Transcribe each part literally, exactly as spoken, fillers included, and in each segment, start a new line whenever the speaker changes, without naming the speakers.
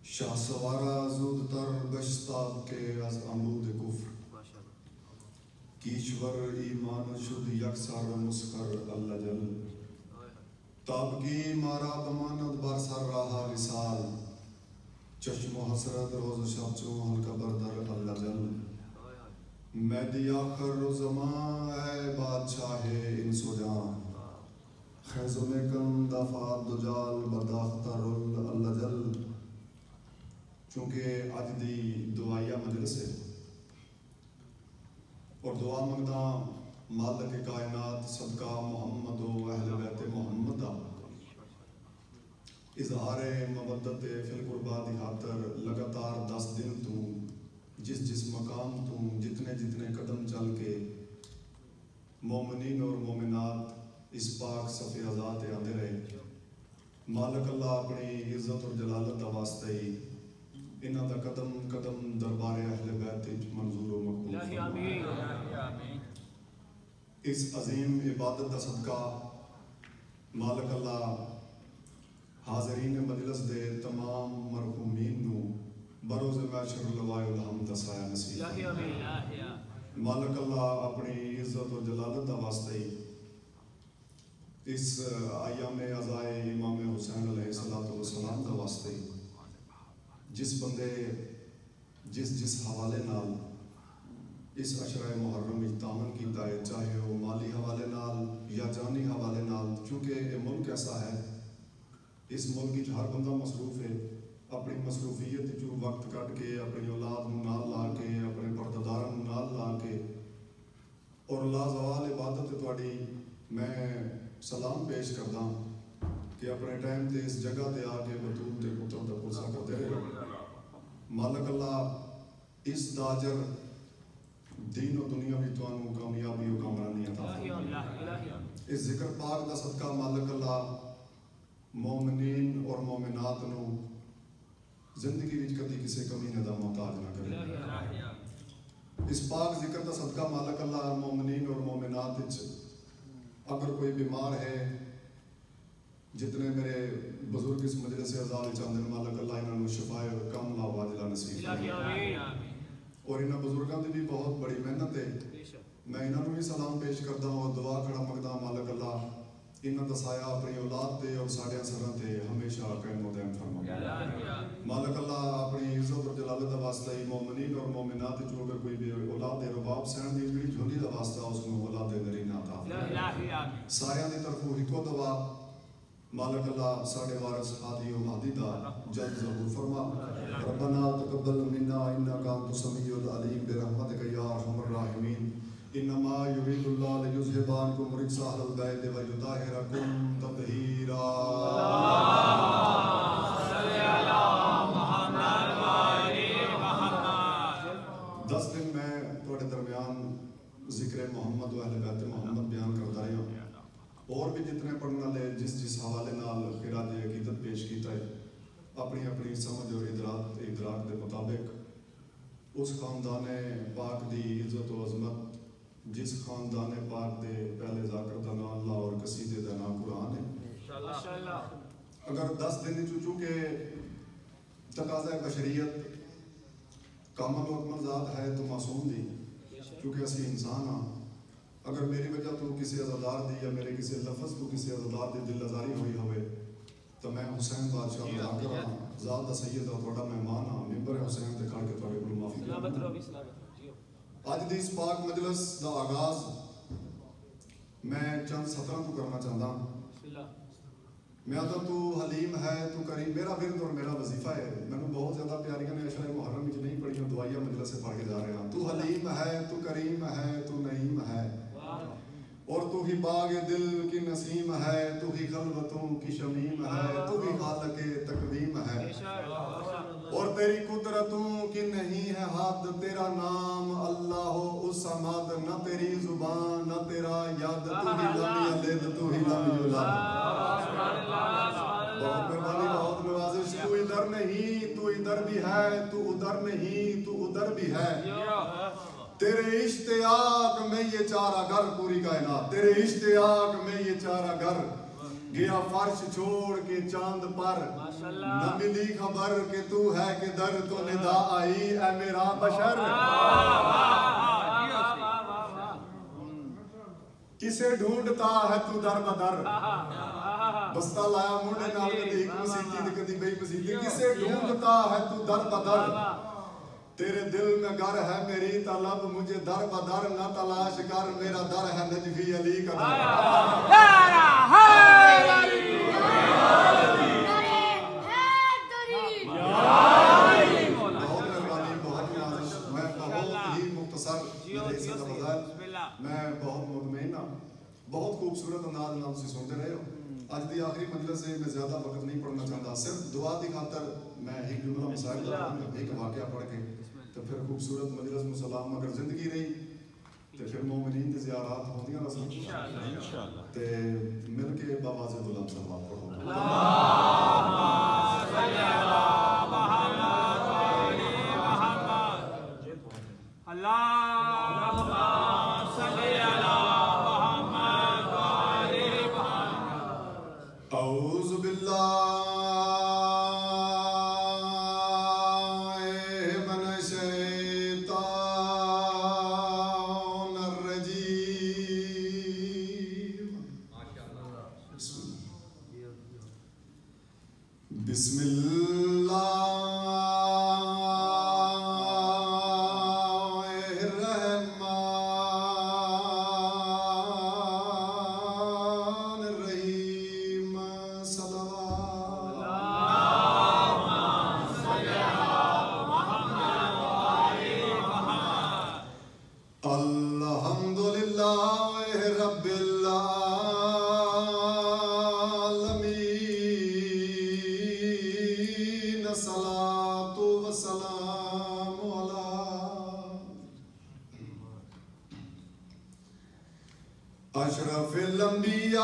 شاہ سوارا زود تر بشتاب کے از عمود کفر کیشور ایمان شد یکسر مسخر اللہ جل تابگی مارا بماند بر سر راہا وصال چشم و حسرت روز شب چون ہلکا بردر اللہ جل مہدی آخر زمان اے بادشاہ انس و جان خیزوں میں کم دفعات دجال برداختر اللہ جل. چونکہ اج دی دعائیہ مجلس ہے اور دعا منگدا مالک کائنات صدقہ محمد و اہل بیت محمد دا اظہار مودت فی القربہ دی خاطر لگاتار دس دن تو جس جس مقام تو جتنے جتنے قدم چل کے مومنین اور مومنات اس پاک صفی ازاد آتے رہے. مالک اللہ اپنی عزت اور جلالت دا واسطے ہی انہاں دا قدم قدم دربار اہل بیت منظور و مقبول فرمائے. اس عظیم عبادت دا صدقہ مالک اللہ حاضرین مجلس دے تمام مرحومین نو بروز محشر لوائے الحمد دا سایہ نصیب فرمائے. مالک اللہ اپنی عزت اور جلالت دا واسطے ہی اس ایام عزائے امام حسین علیہ السلام دا واسطے ہی جس بندے جس جس حوالے نال اس عشرہ محرم اجتامن کیتا ہے چاہے وہ مالی حوالے نال یا جانی حوالے نال چونکہ یہ ملک ایسا ہے اس ملک کی ہر بندہ مصروف ہے اپنی مصروفیت جو وقت کٹ کے اپنی اولاد نال لا کے اپنے پرداداروں نال لا کے اور لازوال عبادت تواڈی میں سلام پیش کردا کہ اپنے ٹائم تے اس جگہ تے آ کے بطول تے پتر دا پرسا کرتے رہے. مالک اللہ اس داجر دین و دنیا بھی توانوں کامیابی و کامرانی عطا فرمائے. اس ذکر پاک دا صدقہ مالک اللہ مومنین اور مومنات نو زندگی وچ کدی کسے کمی دا محتاج نہ کرے. اس پاک ذکر دا صدقہ مالک اللہ مومنین اور مومنات وچ اگر کوئی بیمار ہے جتنے میرے بزرگ اس مجلس اعزاز چاندن مالک اللہ انہوں نے شفا کاملہ و عاجلہ نصیب فرمائے. اور انہاں بزرگاں دی بھی بہت بڑی محنت ہے. میں انہوں نے بھی سلام پیش کرتا ہوں اور دعا کھڑا منگدا مالک اللہ انہاں دا سایہ اپنی اولاد تے اور ساڈے سراں تے ہمیشہ قائم و دائم فرمائے. مالک اللہ اپنی عزت اور جلالت دا واسطہ ہی مومنین اور مومنات جو اگر کوئی بھی اولاد دے رباب سین دی جڑی جھولی دا واسطہ اس کو اولاد دے نرینہ عطا فرمائے. سایہ دی طرفوں ہکو دعا مالک اللہ ساڑھے وارث ہادی و مہدی دا جلد ظہور فرما. ربنا تقبل منا انکا انت السمیع العلیم برحمتک یا ارحم الراحمین. انما یرید اللہ لیذھب عنکم الرجس اہل البیت ویطہرکم تطہیرا. دس دن میں تواڈے درمیان ذکر محمد و اہل بیت محمد بیان کرتا رہا ہوں اور بھی جتنے پڑھنے والے جس جس حوالے نال خراج عقیدت پیش کیتا ہے اپنی اپنی سمجھ اور ادراک ادراک دے مطابق اس خاندان پاک دی عزت و عظمت جس خاندان پاک دے پہلے ذاکر دا نام اللہ اور قصیدے دا نام قرآن ہے. اگر دس دن چونکہ تقاضۂ بشریت کامل و اکمل ذات ہے تو معصوم دی کیونکہ اسی انسان ہاں. اگر میری وجہ تو کسی عزادار دی یا میرے کسی لفظ تو کسی عزادار دی دل ازاری ہوئی ہوئے تو میں حسین بادشاہ ذاکر ہاں ذات دا سید اور تھوڑا مہمان ہاں ممبر حسین تے کھڑ کے تھوڑے کو معافی کروں. آج دی اس پاک مجلس دا آغاز میں چند سطروں تو کرنا چاہتا ہوں. میں آتا تو حلیم ہے تو کریم میرا ورد اور میرا وظیفہ ہے. میں نے بہت زیادہ پیاریاں نے عشرہ محرم وچ نہیں پڑھی ہوں دعائیہ مجلس سے پڑھ کے جا رہے ہیں. تو حلیم ہے تو کریم ہے تو نعیم ہے اور تو ہی باغ دل کی نسیم ہے تو ہی خلوتوں کی شمیم ہے تو ہی خالق تقویم ہے اور تیری قدرتوں کی نہیں ہے حد. تیرا نام اللہ الصمد نہ تیری زبان نہ تیرا یاد تو ہی لم یلد تو ہی لم یولد. بہت مہربانی بہت نوازش. تو ادھر نہیں تو ادھر بھی ہے تو ادھر نہیں تو ادھر بھی ہے. تیرے اشتیاق میں یہ چارہ گر پوری کائنات تیرے اشتیاق میں یہ چارہ گر گیا فرش چھوڑ کے چاند پر نہ ملی خبر کہ تو ہے کہ در تو ندا آئی اے میرا بشر کسے ڈھونڈتا ہے تو در بدر بستہ لایا مونڈے نال کدی ایک مسیتی دی کدی بئی مسیتی کسے ڈھونڈتا ہے تو در بدر تیرے دل میں گر ہے میری طلب مجھے در بدر نہ تلاش کر میرا در ہے نجفی علی کا در بہت مہربانی بہت نازش میں بہت ہی مختصر میں بہت مطمئن ہوں بہت خوبصورت انداز نام سے سنتے رہے ہو آج دی آخری مجلس سے میں زیادہ وقت نہیں پڑھنا چاہتا صرف دعا دی خاطر میں ایک جملہ مسائل کروں گا ایک واقعہ پڑھ کے تو پھر خوبصورت مجلس مسلام اگر زندگی رہی تو پھر مومنین دی زیارات ہوتی ہیں رسول انشاءاللہ تے مل کے بابا سے دلم سلوات پڑھو اللہم صلی علی محمد و آل محمد اللہم صلی علی محمد و آل محمد اعوذ باللہ بسم اللہ الرحمن الرحیم صلوات اللہم صلی علی محمد و آل محمد الحمدللہ رب العالمین الصلاة والسلام على أشرف الأنبياء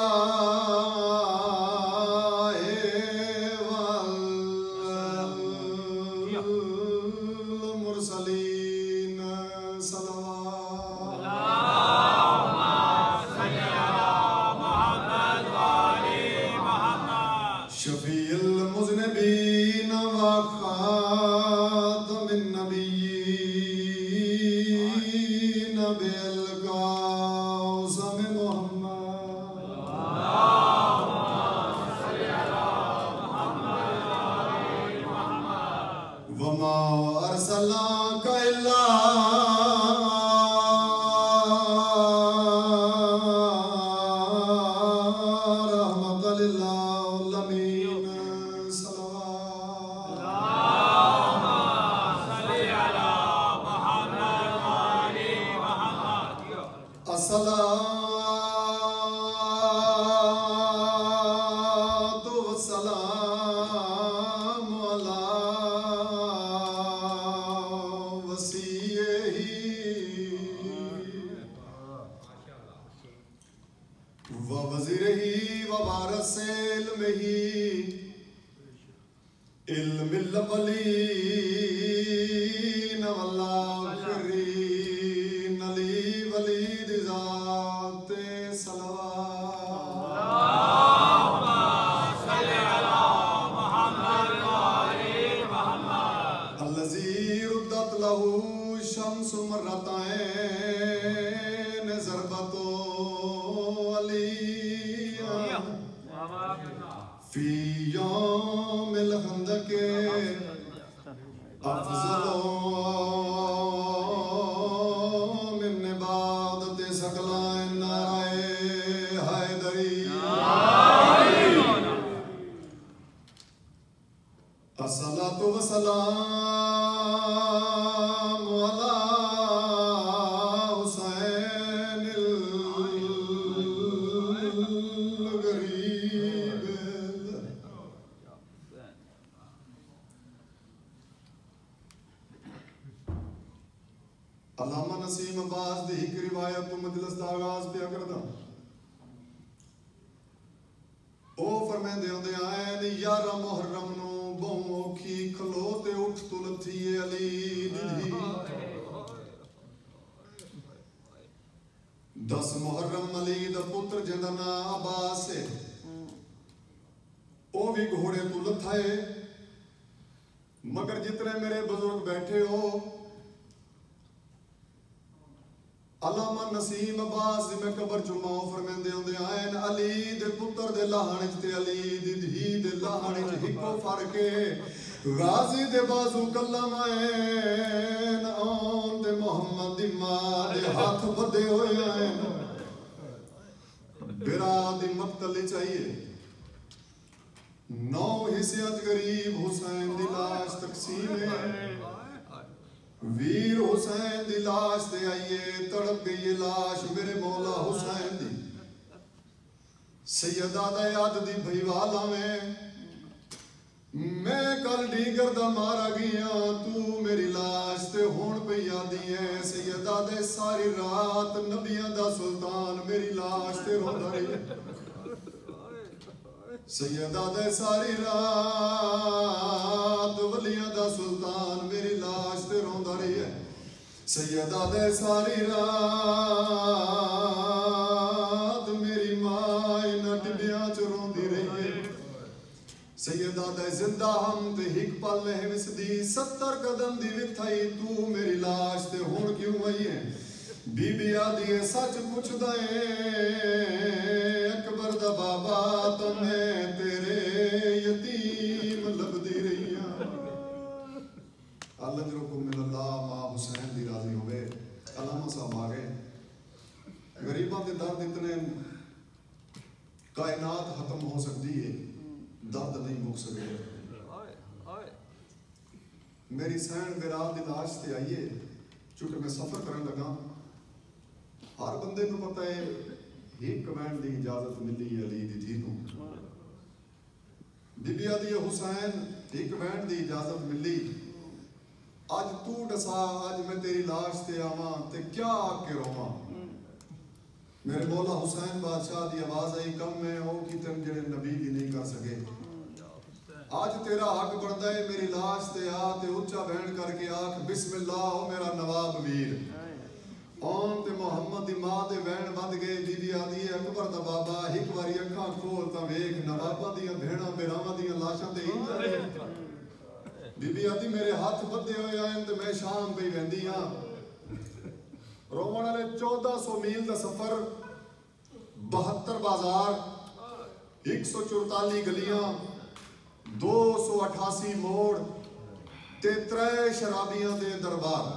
والمرسلين صلوات اللهم صل على محمد وآل محمد شفيع المذنبين وخاتم النبيين بالقاسم محمد اللهم صل على محمد وآل محمد وما أرسلناك إلا رحمة للعالمين صلوات الصلاة والسلام على وصيه ووزيره ووارث علمه علم الأولين والآخرين لي وليد ذات صلوات اللهم صل على محمد وآل محمد الذي ردت له الشمس مرتين ضربة عليا في يوم الخندق أفضل من عبادة سقلائن نارائن حیدری الصلاة والسلام على حسین الغریب علامہ نسیم عباس دی ایک روایت تو مجلس دا آغاز پیا کردا او فرمیندے ہوندے آئے نی یارہ محرم نو بہوں اوکھی کھلو تے اٹھ تو لتھی علی دی دس محرم علی دا پتر جندا نا عباس ہے بھی گھوڑے تو لتھائے مگر جتنے میرے بزرگ بیٹھے ہو علامہ نسیم عباس میں قبر چماؤ فرمیندے ہوندے آئین علی دے پتر دے لاہنچ تے علی دی دھی دے لاہنچ ہکو فرقے غازی دے بازو کلم آئین آن دے محمد دی ماں دے ہاتھ بدے ہوئے آئین برادی مقتل چاہیے نو حصیت غریب حسین دی لاش تقسیم ہے ویر حسین دی لاش تے آئیے تڑپ گئی لاش میرے مولا حسین دی سیدہ دیاد دی بھائیوالا میں میں کل ڈیگر دا مارا گیا تو میری لاش تے ہون پہ یادی ہے سیدہ دے ساری رات نبیاں دا سلطان میری لاش تے روندہ رہی ہے سیدہ دے ساری رات ولیاں دا سلطان میری لاش تے روندہ رہی ہے سیدہ دے ساری رات میری ماں انہ ڈبیاں چ روندی رہی ہے سیدہ دے زندہ ہم تے ہک پل ہے وسدی ستر قدم دی وتھائی تو میری لاش تے ہون کیوں آئی ہے بی بی آدھی سچ پوچھ دائیں اکبر دا بابا تمہیں تیرے یتیم لب دی رہی ہیں اللہ جرکم من اللہ ماں حسین دی راضی ہوئے علامہ صاحب آگئے غریباں دے درد اتنے کائنات ختم ہو سکتی ہے درد نہیں مک سکے میری سین بیراد دی لاش تے آئیے چونکہ میں سفر کرنے لگا ہر بندے نو پتہ ہے ایک کمینڈ دی اجازت ملی علی دی تھی تو بی بی آدھی حسین ایک کمینڈ دی اجازت ملی آج تو ڈسا آج میں تیری لاش تے آواں تے کیا آگ کے رواں میرے مولا حسین بادشاہ دی آواز آئی کم میں ہو کی تم جڑے نبی بھی نہیں کر سکے آج تیرا حق بڑھتا ہے میری لاش تے آ تے اچھا بہن کر کے آکھ بسم اللہ ہو میرا نواب ویر آن تے محمد دی ماں دے وین بند گئے بی بی آدھی ہے اکبر دا بابا ہک واری اکھاں کھول تا ویکھ نوابا دیاں بھیڑاں بیراواں دیاں لاشاں تے ہی بی بی آدھی میرے ہاتھ بدے ہوئے آئیں تے میں شام پہ ویندی ہاں رومن والے چودہ سو میل دا سفر بہتر بازار ایک سو چورتالی گلیاں دو سو اٹھاسی موڑ تے ترے شرابیاں دے دربار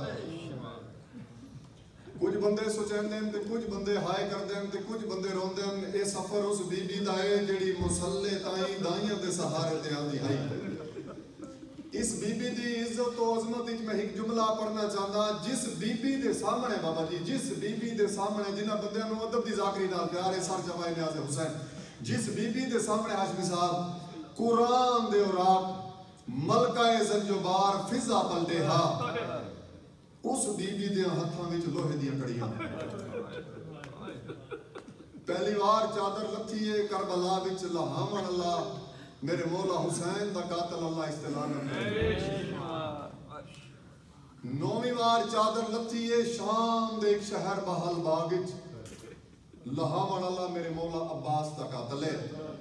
کچھ بندے سوچیں دیں تے کچھ بندے ہائے کر دیں تے کچھ بندے رون دیں اے سفر اس بی بی دائے جڑی مسلح تائیں دائیاں دے سہارے تے آندی ہائی اس بی بی دی عزت و عظمت میں ایک جملہ پڑھنا چاہتا جس بی بی دے سامنے بابا جی جس بی بی دے سامنے جنہ بندے نو ادب دی ذاکری نال پیارے سر جوائے نیاز حسین جس بی بی دے سامنے ہاشمی صاحب قرآن دے اور آپ ملکہ زنجبار فضا پلٹے ہا اس بی بی دے ہتھاں وچ لوہے دیاں کڑیاں پہلی بار چادر لتھی ہے کربلا وچ لہامن اللہ میرے مولا حسین دا قاتل اللہ استعلان نویں بار چادر لتھی ہے شام دے ایک شہر بحال باغ وچ لہامن اللہ میرے مولا عباس دا قاتل ہے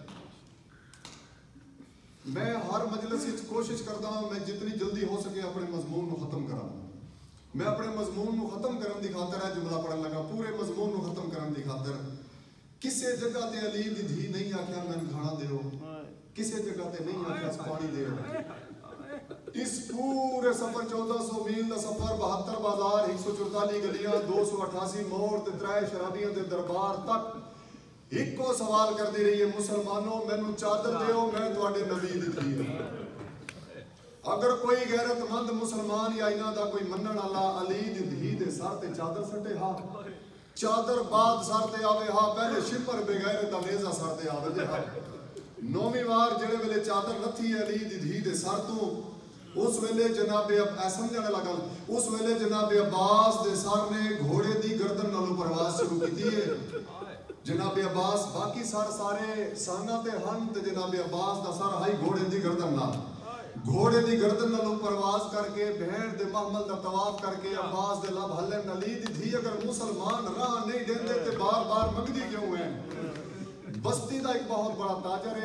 میں ہر مجلس وچ کوشش کرتا ہوں میں جتنی جلدی ہو سکے اپنے مضمون کو ختم کراں میں اپنے مضمون کو ختم کرن دی خاطر ہے جملہ پڑھن لگا پورے مضمون کو ختم کرن دی خاطر کسے جگہ تے علی دی دھی نہیں آکھیا میں کھانا دیو کسے جگہ تے نہیں آکھیا اس پانی دیو اس پورے سفر چودہ سو میل دا سفر بہتر بازار ایک سو چورتالی گلیاں دو سو اٹھاسی موڑ تے ترائے شرابیاں دے دربار تک ایک کو سوال کر دی رہی ہے مسلمانوں میں نو چادر دیو میں تواڈے نبی دی تھی اگر کوئی غیرت مند مسلمان یا انہاں دا کوئی منن اللہ علی دی دھی دے سر تے چادر سٹے ہا چادر بعد سر تے آوے ہا پہلے شپر بے غیرت نیزہ سر تے آوے دے ہا نویں وار جڑے ویلے چادر لتھی علی دی دھی دے سر تو اس ویلے جناب اب سمجھنے لگا اس ویلے جناب عباس دے سر نے گھوڑے دی گردن نالوں پرواز شروع کی دی ہے جناب عباس باقی سر سارے سانگا تے ہن تے جناب عباس دا سر ہائی گھوڑے دی گردن نال گھوڑے دی گردن نالوں پرواز کر کے بھیڑ دے محمل دا طواف کر کے عباس دے لب ہلن علی دی تھی اگر مسلمان راہ نہیں دیندے تے بار بار منگدی کیوں ہیں بستی دا ایک بہت بڑا تاجر ہے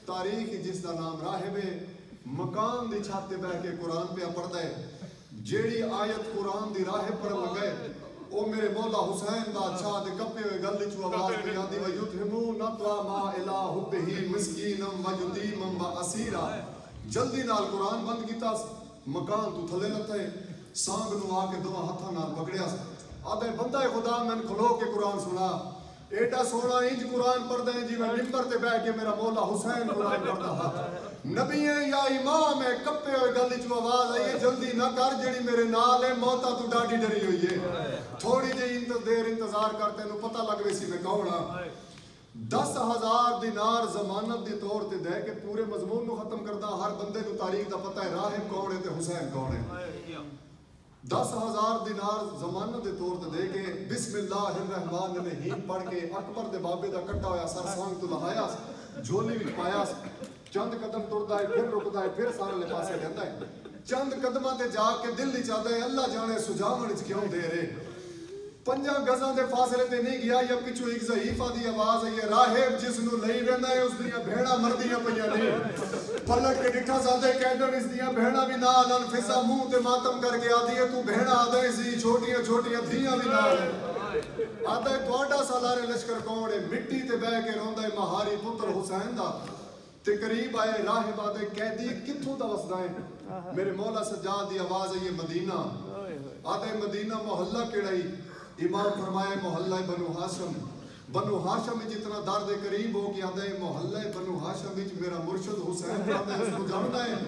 تاریخ جس کا نام راہب مکان دی چھت تے بیٹھ کے قرآن پہ پڑھتا ہے. جیڑی آیت قرآن دی راہب پڑھن لگے او میرے مولا حسین دا چھا دے کپے ہوئے گل چو آواز پہ آدھی وَيُطْعِمُونَ الطَّعَامَ عَلَىٰ حُبِّهِ مِسْكِينًا وَيَتِیمًا وَأَسِیرًا. جلدی نال قرآن بند کیتا, مکان تو تھلے لتا ہے, سانگ نو آ کے دو ہاتھاں نال پکڑیا, آدھے بندہ خدا میں کھلو کے قرآن سنا. ایڈا سونا انج قرآن پڑھ دیں جی میں ممبر تے بیٹھ کے میرا مولا حسین قرآن پڑھتا ہا. نبی ہے یا امام ہے, کپے ہوئے گل چ آواز آئی ہے جلدی نہ کر جیڑی میرے نال ہے موتا تو ڈاڈی ڈری ہوئی ہے. تھوڑی جی دیر انتظار کر تینوں پتہ لگ ویسی میں کون ہاں. دس ہزار دینار ضمانت دی طور تے دے کے پورے مضمون نو ختم کردا. ہر بندے نو تاریخ دا پتہ ہے راہب کون ہے تے حسین کون ہے. دس ہزار دینار ضمانت دے طور تے دے کے بسم اللہ الرحمن الرحیم پڑھ کے اکبر دے بابے دا کٹا ہویا سر سانگ تو لہایا, جھولی وچ پایا, چند قدم ٹردا ہے پھر رکدا ہے پھر سارے لے پاسے لیندا ہے. چند قدماں تے جا کے دل نہیں چاہدا ہے اللہ جانے سجاوڑ وچ کیوں دے رہے. پنجاں گزاں دے فاصلے تے نہیں گیا یا پچھو ایک ضعیفہ دی آواز آئی ہے راہب جس نو لئی ویندا ہے اس دیاں بھیڑاں مردیاں پیاں نہیں. پلٹ کے ڈٹھا سادے کہندن اس دیاں بھیڑاں بھی نال ان فضا منہ تے ماتم کر کے آدھی ہے تو بھیڑاں آدھے سی چھوٹیاں چھوٹیاں دھیاں بھی نال ہے. آدھے تواڈا سالارے لشکر کون ہے, مٹی تے بہ کے روندا ہے مہاری پتر حسین دا. تے قریب آئے راہب آدھے قیدی کتھوں دا وسدا ہے. میرے مولا سجاد دی آواز ہے یہ مدینہ. آدھے مدینہ محلہ کیڑا ہی. امام فرمائے محلہ بنو ہاشم. بنو ہاشم جتنا درد قریب ہو گیا ہے محلہ بنو ہاشم وچ میرا مرشد حسین رہندا ہے, اس کو جاندا ہے.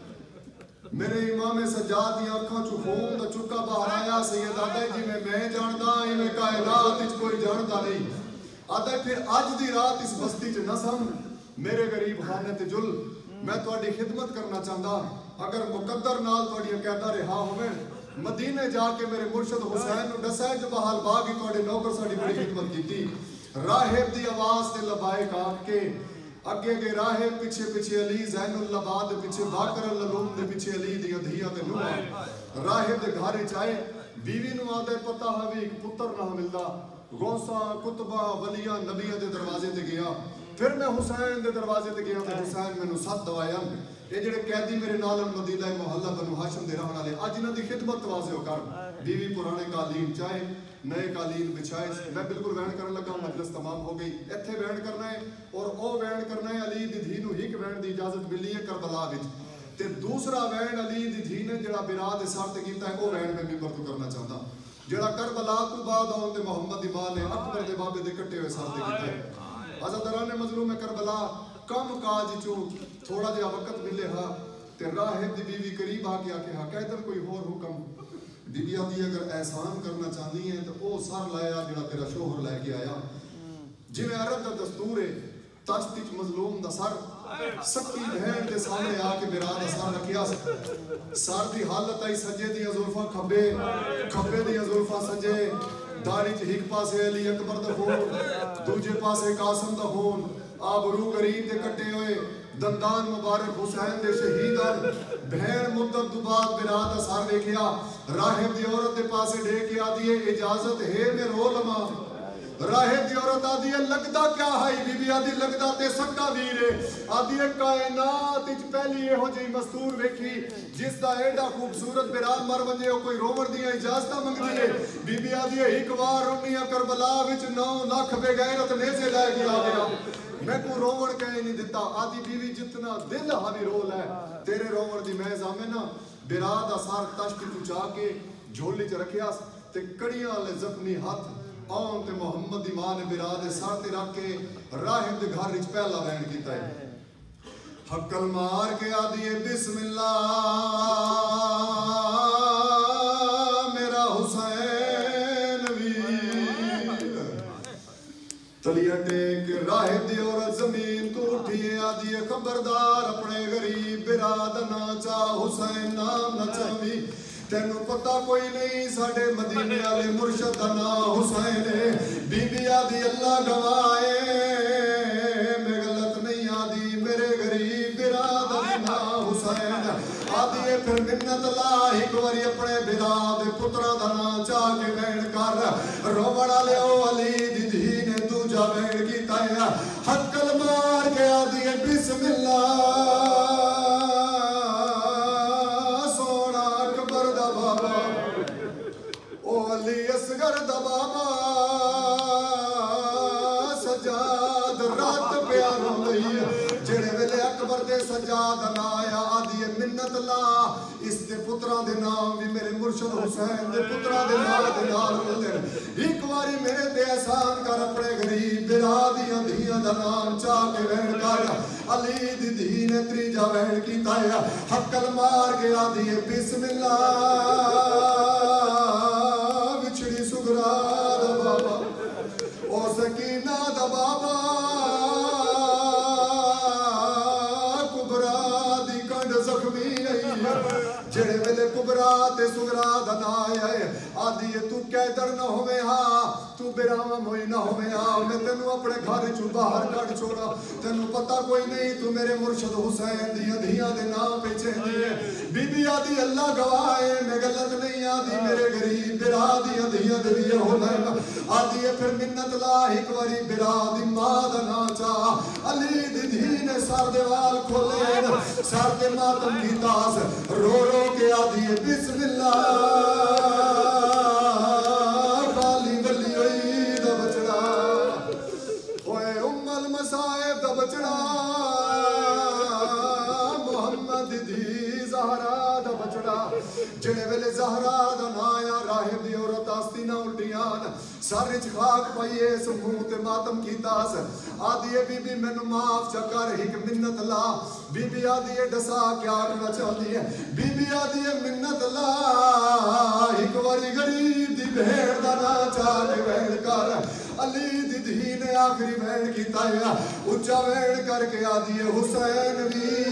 میرے امام سجاد دی آنکھاں چوں خون دا چکا باہر آیا. سید آدھے جی میں میں جاندا ایویں کائنات وچ کوئی جاندا نہیں. آدھے پھر اج دی رات اس بستی چ نہ سم میرے غریب خانے تے جل میں تہاڈی خدمت کرنا چاہندا. اگر مقدر نال تہاڈی قیدا رہا ہوے مدینے جا کے میرے مرشد حسین نو دسا جو بحال باغ ہی تہاڈے نوکر ساڈی بڑی خدمت کیتی. راہب دی آواز تے لبائے کاٹ کے اگے گے راہب پیچھے پیچھے علی زین اللباد دے پیچھے باکر اللوم دے پیچھے علی دی دھیاں تے نوح. راہب دے گھر وچ آئے, بیوی نو آدھے پتہ ہوی ایک پتر نہ ملدا. غوثاں کتباں ولیاں نبیاں دے دروازے تے گیا. پھر میں حسین دے دروازے تے گیا تے حسین مینوں سد دوایا. یہ جڑے قیدی میرے نال مدینہ محلہ بنو ہاشم دے رہن والے اج انہاں دی خدمت توازے ہو کر. بیوی پرانے قالین چاہے نئے قالین بچھائے. میں بالکل وین کرن لگا, مجلس تمام ہو گئی. ایتھے وین کرنا ہے اور او وین کرنا ہے علی دی دھی نو ہک وین دی اجازت ملی ہے کربلا وچ. تے دوسرا وین علی دی دھی نے جڑا بنا دے سر تے کیتا ہے او وین میں ممبر تو کرنا چاہندا جڑا کربلا تو بعد اون تے محمد دی ماں نے اکبر دے بابے دے کٹے ہوئے سر تے کیتا ہے. عزاداران مظلوم کربلا کم کاج چوں تھوڑا جہا وقت ملے ہا تے راہب دی بیوی قریب آ کے آکے ہا قیدر کوئی اور حکم. بی بی آدھی اگر احسان کرنا چاہنی ہے تو او سر لایا جڑا تیرا شوہر لے کے آیا. جی میں عرب دا دستور ہے تشت وچ مظلوم دا سر سکی بہن دے سامنے آ کے میرا دا سر رکھیا. سر دی حالت آئی سجے دی زلفاں کھبے کھبے دی زلفاں سجے. داڑھی چ ہک پاسے علی اکبر دا خون, دوجے پاسے قاسم دا خون, آبرو غریب دے کٹے ہوئے, دندان مبارک حسین دے شہیدان. بہن مدت تو بعد بنا دا سر دیکھیا. راہب دی عورت دے پاسے ڈے کے آدھی ہے اجازت ہے میں رو لما. راہب دی عورت آدھی ہے لگدا کیا ہے, بی بی آدھی لگدا تے سکا ویر ہے. آدھی ہے کائنات وچ پہلی ایہو جہی مستور ویکھی جس دا ایڈا خوبصورت برال مر ونجے او کوئی رومر دیاں اجازتاں منگدی ہے. بی بی آدھی ہے ایک وار رونیاں کربلا وچ نو لاکھ بے غیرت نیزے لے کے آ گیا. میں کو رومر کہے نہیں دیتا. آدھی بیوی جتنا دل حاوی رول ہے تیرے رومر دی میں زامنہ برا دا سار تشت تو چا کے جھولی چ رکھیا تے کڑیاں والے زخمی ہاتھ آن تے محمد دی ماں نے برا دے سار تے رکھ کے راہب دے گھر وچ پہلا وین کیتا ہے. حقل مار کے آدھی بسم اللہ میرا حسین ویر. تلیا ٹیک راہب دی عورت زمین تو اٹھی آدھی خبردار اپنے غریب براد نہ چا حسین نام نہ چاوی. تینوں پتہ کوئی نہیں ساڑھے مدینے والے مرشد دا نام حسین ہے. بی بی آدھی اللہ گوائے میں غلط نہیں آدھی میرے غریب براد دا نام حسین. آدھی ہے پھر منت اللہ ایک واری اپنے براد پترہ دا نام چاہ کے بین کر روڑا لے او علی دی دھی نے دوجہ بین کی تایا. حق حقل مار کے آدھی ہے بسم اللہ سونا اکبر دا بابا او علی اصغر دا بابا سجاد رات پیار ہوئی جڑے ویلے اکبر دے سجاد لایا آدھی منت لا اس دے پتران دے نام بھی میرے مرشد حسین دے پتران دے نام دے نال ہوتے ایک واری میرے دے احسان کر اپنے غریب برادیاں دھیاں دا نام چاہ کے وین کر علی دی دھی نے تریجا وین کی تایا حقل مار کے آدھی بسم اللہ وچھڑی سگرا دا بابا او سکینہ دا بابا جڑے ویلے کبرا تے سگرا دنا آئے آدھی تو قیدر نہ ہوئے ہاں تو بیرام ہوئی نہ ہوئے ہاں میں تینوں اپنے گھر چو باہر کٹ چھوڑا تینوں پتہ کوئی نہیں تو میرے مرشد حسین دیاں دیاں دے نام پہ چہنی ہے بی بی آدھی اللہ گواہے میں غلط نہیں آدھی میرے غریب برا دیاں دیاں دے لیے ہونا ہے آدھی ہے پھر منت لا ایک واری برا دی ماں دنا چاہ علی دی دی نے سار دیوال کھولے سار دے ماتم کی تاس رو رو کے آدھی ہے بسم اللہ خالی ولی ہوئی دا بچڑا اوے ام المصائب دا بچڑا محمد دی زہرا دا بچڑا جڑے ویلے زہرا دا نایا راہب دی عورت آستی نہ الٹیان سارے خاک پائیے سموں تے ماتم کی تاس آدھی ہے بی بی میں نو معاف چکر ایک منت لا بی بی آدھی ہے ڈسا کیا کرنا چاہتی ہے بی بی آدھی ہے منت لا ایک واری غریب دی بھیڑ دا نا چاہ کے بہن کر علی دی دھی نے آخری بہن کی تایا اچھا بہن کر کے آدھی ہے حسین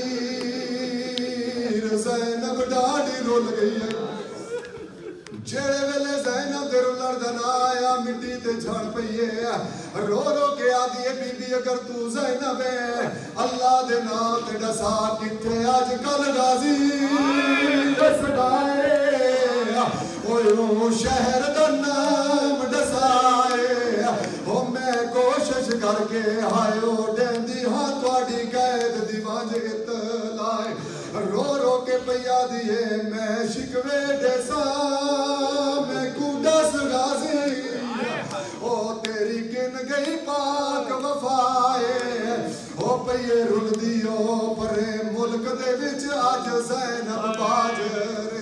ویر زینب ڈاڑی رول گئی ہے جڑے ویلے زینب دے رولر دنا آیا مٹی تے جھڑ پئیے رو رو کے آدھی ہے بی بی اگر تو زینب ہے اللہ دے نام تے ڈسا کتے آج کل غازی دس ڈائے اوہ شہر دا نام ڈسائے او میں کوشش کر کے ہائے او دین دی ہاں توڑی قید دی وانج اطلائے رو رو کے پیا دیئے میں شکوے ڈیسا میں کودس غازی او تیری کن گئی پاک وفائے او پئیے رل دیو پرے ملک دے وچ آج زینب باجر